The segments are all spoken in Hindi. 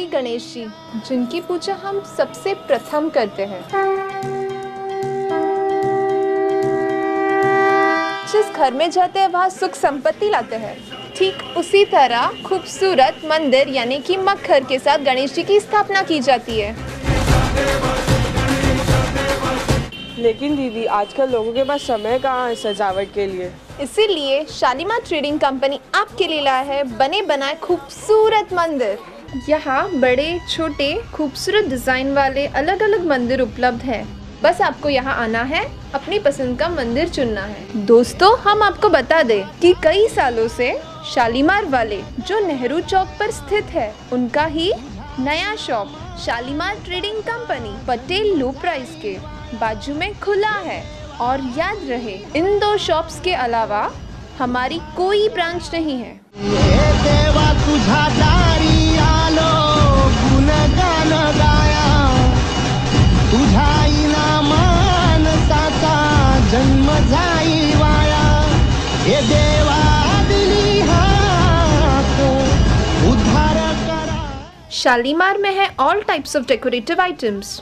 गणेश जी, जिनकी पूजा हम सबसे प्रथम करते हैं। जिस घर में जाते हैं वहाँ सुख संपत्ति लाते हैं। ठीक उसी तरह खूबसूरत मंदिर यानी कि मक्खर के साथ गणेश जी की स्थापना की जाती है। लेकिन दीदी, आजकल लोगों के पास समय कहाँ है सजावट के लिए। इसीलिए शालीमार ट्रेडिंग कंपनी आपके लिए लाया है बने बनाए खूबसूरत मंदिर। यहाँ बड़े छोटे खूबसूरत डिजाइन वाले अलग अलग मंदिर उपलब्ध हैं। बस आपको यहाँ आना है, अपनी पसंद का मंदिर चुनना है। दोस्तों, हम आपको बता दें कि कई सालों से शालीमार वाले जो नेहरू चौक पर स्थित है, उनका ही नया shop Shalimar trading company Patel low price के बाजू में खुला है। और याद रहे, इन 2 शॉप्स के अलावा हमारी कोई ब्रांच नहीं है। देवा तुझा दारी आलो गुणगान गाया, तुझा इनामान साचा जन्म जाई वाया। हे देवा दिली हात उद्धार करा। शालीमार में है all types of decorative items.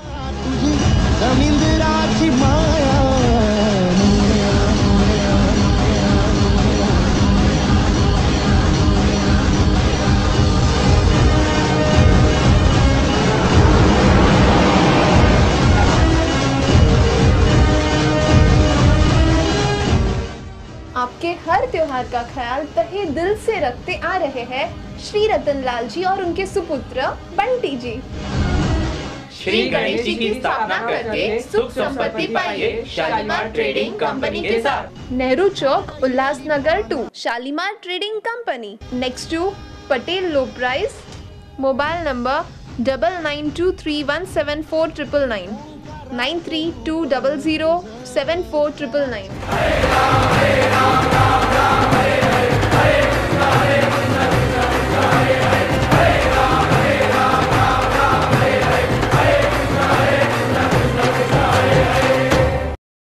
जमींदाराची माया। आपके हर त्योहार का ख्याल तहे दिल से रखते आ रहे हैं श्री रतनलाल जी और उनके सुपुत्र बंटी जी। श्री गणेश जी की स्थापना करके सुख संपत्ति पाइए शालीमार ट्रेडिंग कंपनी के साथ। Nehru Chowk, Ulhasnagar 2, Shalimar trading company, next to Patel low price. Mobile number 9923174999, 9320074999।